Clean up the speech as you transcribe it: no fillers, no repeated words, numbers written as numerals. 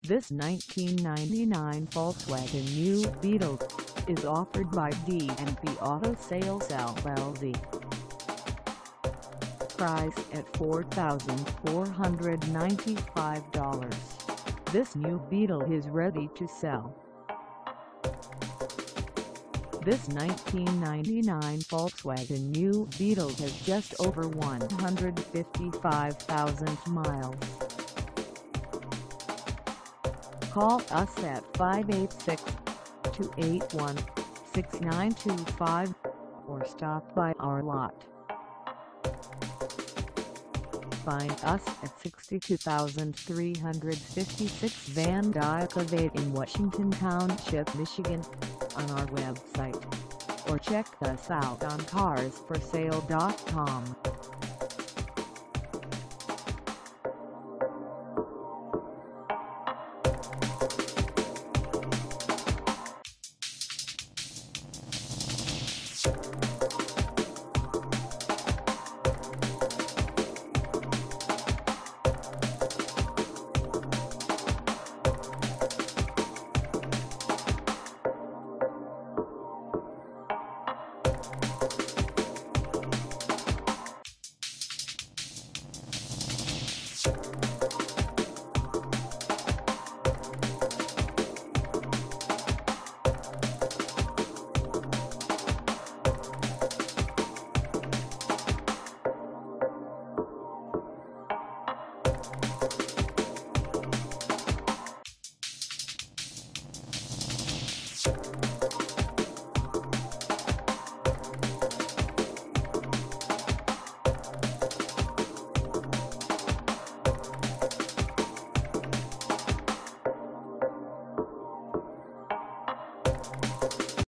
This 1999 Volkswagen New Beetle is offered by D&B Auto Sales LLC. Price at $4,495. This new Beetle is ready to sell. This 1999 Volkswagen New Beetle has just over 155,000 miles. Call us at 586-281-6925 or stop by our lot. Find us at 62,356 Van Dyke Ave in Washington Township, Michigan, on our website, or check us out on carsforsale.com.